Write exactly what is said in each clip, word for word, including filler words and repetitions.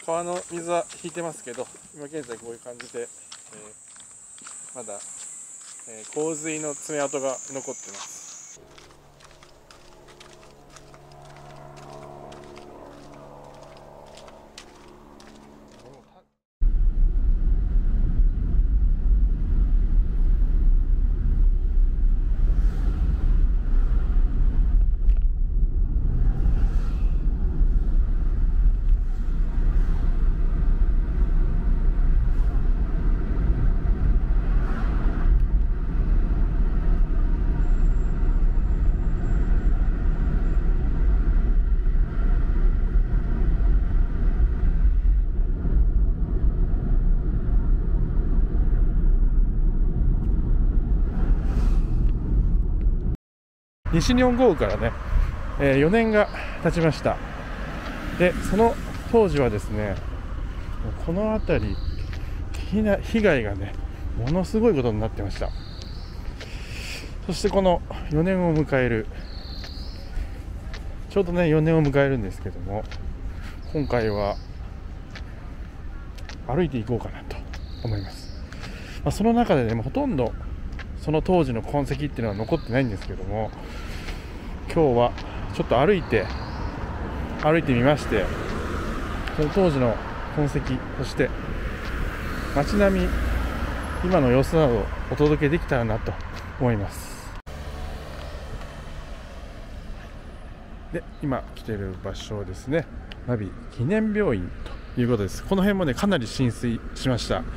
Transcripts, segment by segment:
川の水は引いてますけど、今現在こういう感じで、えー、まだ、えー、洪水の爪痕が残ってます。西日本豪雨からね、えー、よねんが経ちました。で、その当時はですね、この辺り被害がね、ものすごいことになってました。そしてこのよねんを迎える、ちょうどねよねんを迎えるんですけども、今回は歩いていこうかなと思います。まあ、その中でね、ほとんどその当時の痕跡っていうのは残ってないんですけども、今日はちょっと歩いて歩いてみまして、その当時の痕跡、そして街並み、今の様子などをお届けできたらなと思います。で、今来ている場所はですね、ナビ記念病院ということです。この辺もね、かなり浸水しました。も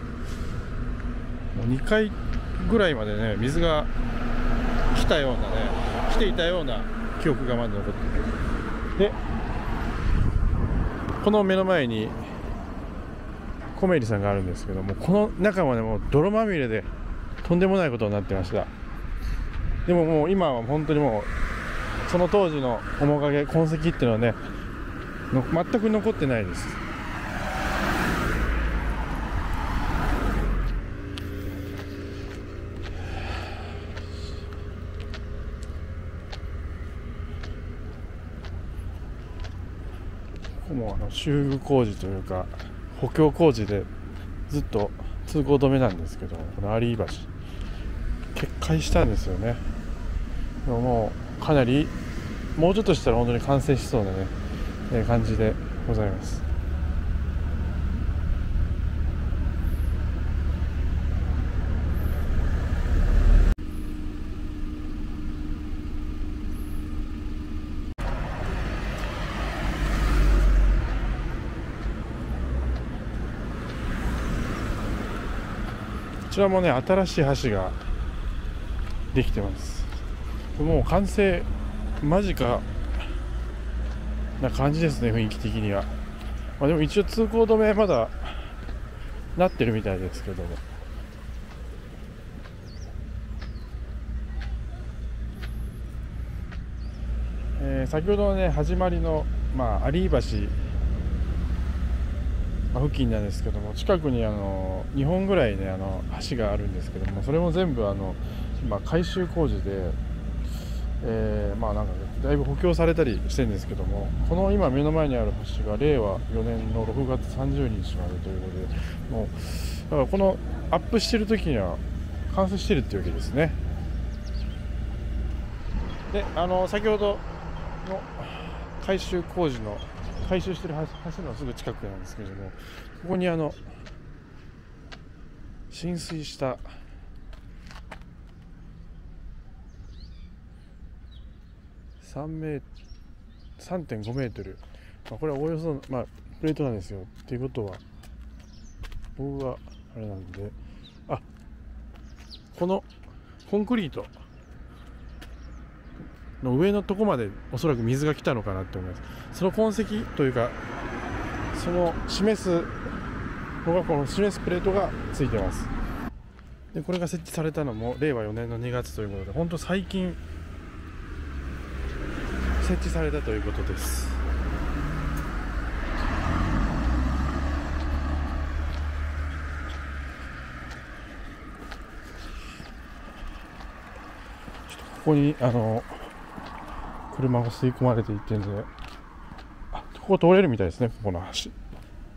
うにかいぐらいまでね、水が来たようなね、来ていたような記憶がまだ残っている。で、この目の前にコメリさんがあるんですけども、この中はね、もう泥まみれでとんでもないことになってました。でももう今は本当にもうその当時の面影、痕跡っていうのはね、全く残ってないです。もうあの修復工事というか補強工事でずっと通行止めなんですけど、この有井橋決壊したんですよね。でももうかなり、もうちょっとしたら本当に完成しそうなね、えー、感じでございます。こちらもね、新しい橋ができてます。もう完成間近な感じですね、雰囲気的には。まあ、でも一応通行止めまだなってるみたいですけども、えー、先ほどのね、始まりの、まあ、有井橋付近なんですけども、近くにあのにほんぐらいね、あの橋があるんですけども、それも全部あの今改修工事で、えー、まあなんかだいぶ補強されたりしてるんですけども、この今目の前にある橋がれいわよねんのろくがつさんじゅうにちまでということで、もうだからこのアップしてる時には完成してるっていうわけですね。で、あの先ほどの改修工事の改修してる橋のすぐ近くなんですけれども、ここにあの浸水したさんメー さんてんごメートル、まあ、これはおおよそ、まあ、プレートなんですよ。っていうことは僕はあれなんで、あ、このコンクリートの上のとこまでおそらく水が来たのかなって思います。その痕跡というか、その示すのがこの示すプレートがついてます。で、これが設置されたのもれいわよねんのにがつということで、本当最近設置されたということです。ちょっとここにあの車が吸い込まれていってるんで、あ、ここ通れるみたいですね、ここの橋。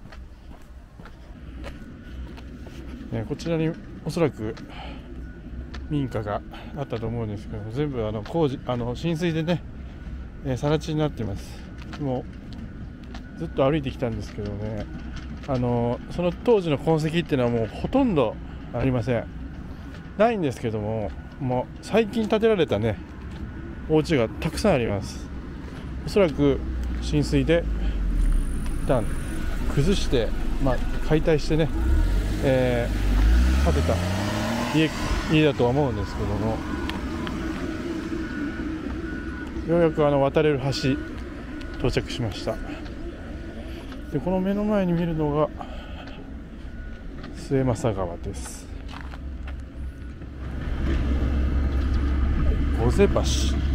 ね、こちらにおそらく民家があったと思うんですけど、全部あの工事あの浸水でね、えー、更地になってます。もうずっと歩いてきたんですけどね、あのその当時の痕跡っていうのはもうほとんどありません。ないんですけども、もう最近建てられたねお家がたくさんあります。おそらく浸水で一旦崩して、まあ、解体してね、えー、建てた家, 家だとは思うんですけども、ようやくあの渡れる橋到着しました。でこの目の前に見るのが末政川です。御瀬橋、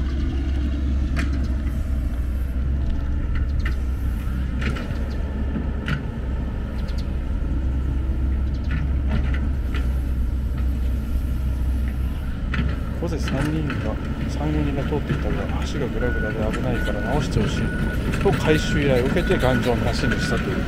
午前さんにんがさん、よにんが通っていたが橋がグラグラで危ないから直してほしいと改修依頼を受けて頑丈な橋にしたという。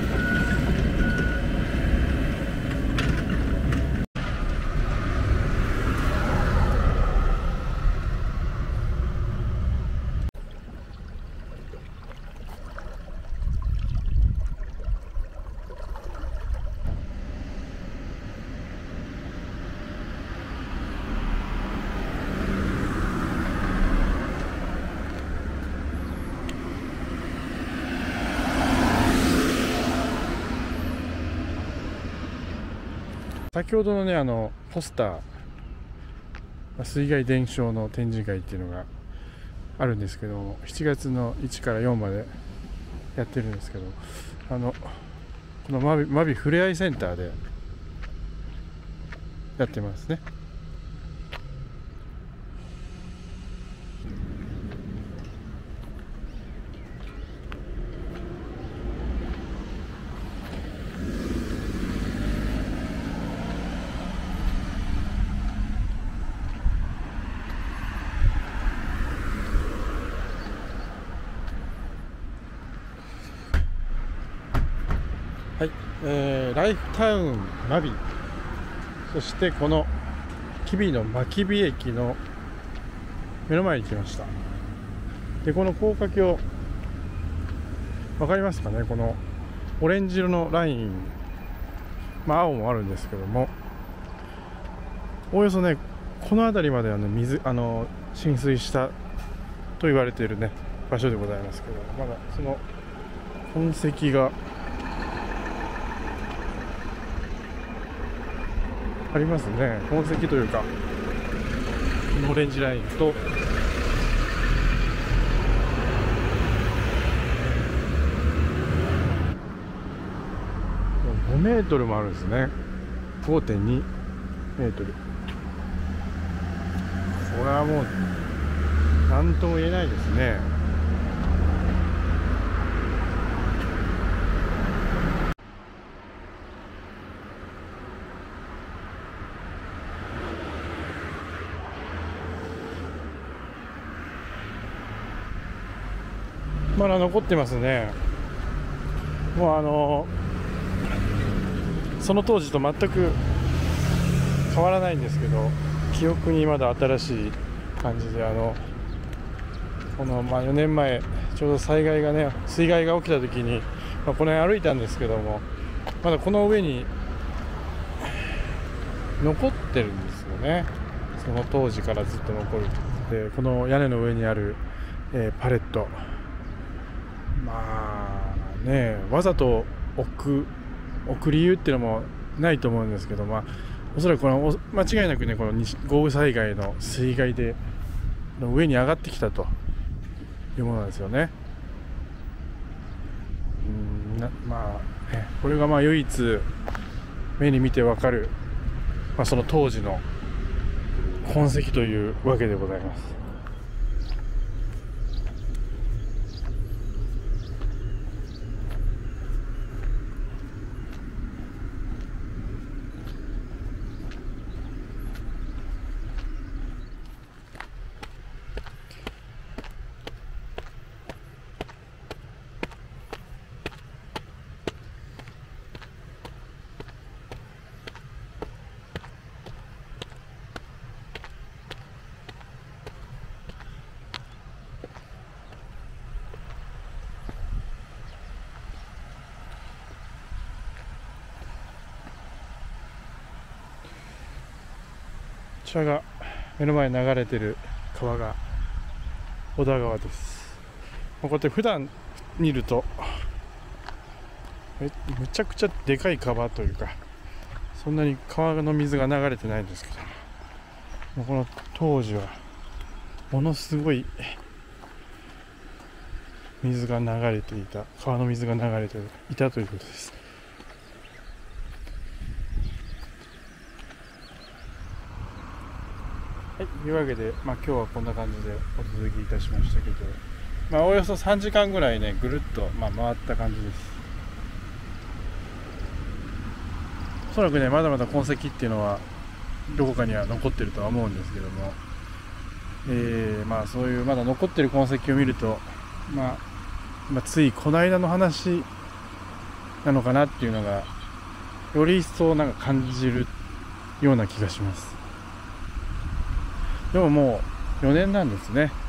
先ほどのねあのポスター、水害伝承の展示会っていうのがあるんですけど、しちがつのいちからよんまでやってるんですけど、あのこの真備真備ふれあいセンターでやってますね。はい、えー、ライフタウン真備、そしてこの吉備の真備駅の目の前に来ました。でこの高架橋分かりますかね、このオレンジ色のライン、まあ青もあるんですけども、おおよそねこの辺りまであの水あの浸水したと言われているね場所でございますけど、まだその痕跡がありますね。痕跡というかオレンジラインとごメートルもあるんですね。 ごてんにメートル、これはもう何とも言えないですね。まだ残ってますね。もうあのその当時と全く変わらないんですけど、記憶にまだ新しい感じで、あのこのまあよねんまえちょうど災害がね水害が起きた時に、まあ、この辺歩いたんですけども、まだこの上に残ってるんですよね。その当時からずっと残る。でこの屋根の上にある、えー、パレット、まあねわざと置く置く理由っていうのもないと思うんですけど、まあおそらくこの間違いなくねこの豪雨災害の水害での上に上がってきたというものなんですよね。うんなまあねこれがまあ唯一目に見てわかる、まあ、その当時の痕跡というわけでございます。 ちらが目の前に流れてる川が小田川です。こうやって普段見ると め, めちゃくちゃでかい川というか、そんなに川の水が流れてないんですけど、この当時はものすごい水が流れていた、川の水が流れていたということです。はい、というわけで、まあ、今日はこんな感じでお続きいたしましたけど、まあ、およそさんじかんぐらいね、ぐるっと、まあ、回った感じです。おそらくね、まだまだ痕跡っていうのはどこかには残ってるとは思うんですけども、えー、まあそういうまだ残ってる痕跡を見ると、まあ、まあ、ついこの間の話なのかなっていうのがより一層なんか感じるような気がします。でももうよねんなんですね。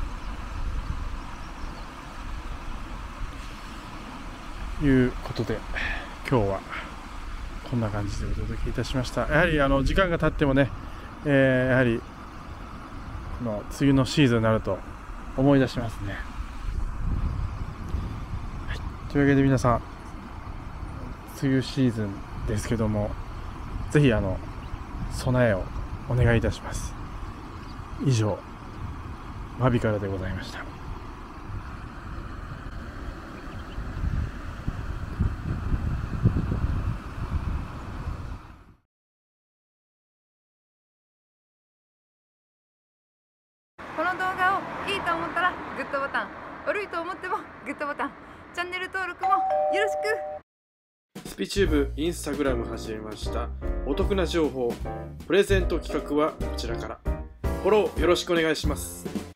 いうことで今日はこんな感じでお届けいたしました。やはりあの時間が経ってもね、えー、やはりこの梅雨のシーズンになると思い出しますね。はい、というわけで皆さん、梅雨シーズンですけども、ぜひあの備えをお願いいたします。以上、マビからでございました。 この動画をいいと思ったらグッドボタン、悪いと思ってもグッドボタン、チャンネル登録もよろしく。 スピチューブインスタグラム始めました。お得な情報、プレゼント企画はこちらから。フォローよろしくお願いします。